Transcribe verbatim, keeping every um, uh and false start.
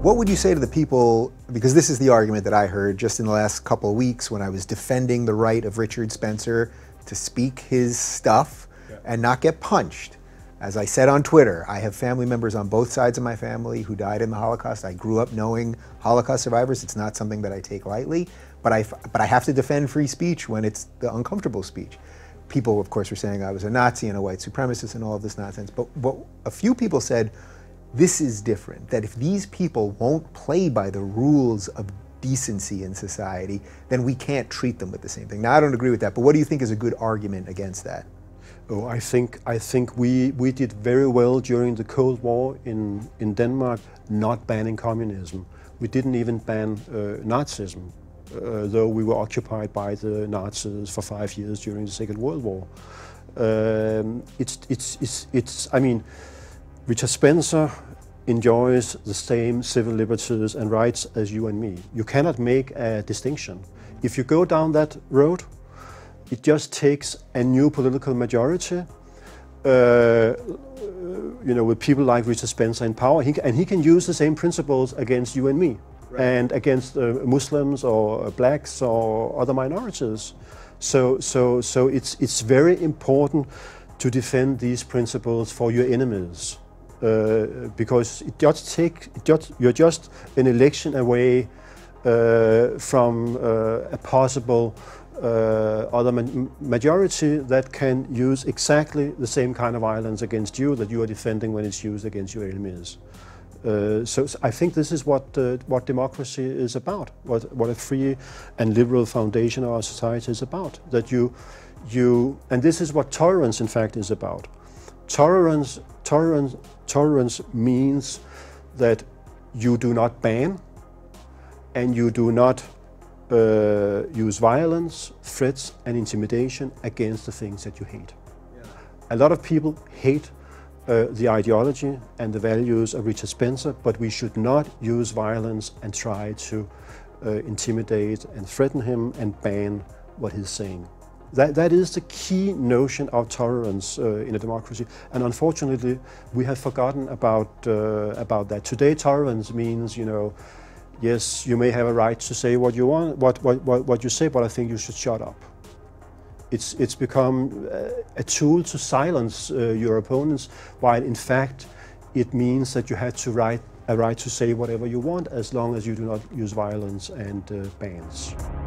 What would you say to the people, because this is the argument that I heard just in the last couple of weeks when I was defending the right of Richard Spencer to speak his stuff yeah. and not get punched. As I said on Twitter, I have family members on both sides of my family who died in the Holocaust. I grew up knowing Holocaust survivors. It's not something that I take lightly, but I, but I have to defend free speech when it's the uncomfortable speech. People, of course, were saying I was a Nazi and a white supremacist and all of this nonsense, but what a few people said, this is different, that if these people won't play by the rules of decency in society, then we can't treat them with the same thing. Now, I don't agree with that, but what do you think is a good argument against that? Oh, I think I think we we did very well during the Cold War in in Denmark, not banning communism. We didn't even ban uh, Nazism, uh, though we were occupied by the Nazis for five years during the Second World War. Um, it's it's it's it's. I mean, Richard Spencer enjoys the same civil liberties and rights as you and me. You cannot make a distinction. If you go down that road, it just takes a new political majority, uh, you know, with people like Richard Spencer in power, he, and he can use the same principles against you and me, right. and against uh, Muslims or blacks or other minorities. So, so, so it's it's very important to defend these principles for your enemies, uh, because it just take it just, you're just an election away uh, from uh, a possible Uh, other ma majority that can use exactly the same kind of violence against you that you are defending when it's used against your enemies. Uh, so, so I think this is what uh, what democracy is about. What what a free and liberal foundation of our society is about. That you you and this is what tolerance in fact is about. Tolerance tolerance tolerance means that you do not ban and you do not Uh, use violence, threats and intimidation against the things that you hate. Yeah. A lot of people hate uh, the ideology and the values of Richard Spencer, but we should not use violence and try to uh, intimidate and threaten him and ban what he's saying. That, that is the key notion of tolerance uh, in a democracy, and unfortunately we have forgotten about, uh, about that. Today tolerance means, you know, yes, you may have a right to say what you want, what, what, what, what you say, but I think you should shut up. It's, it's become a tool to silence uh, your opponents, while in fact it means that you have to right, a right to say whatever you want as long as you do not use violence and uh, bans.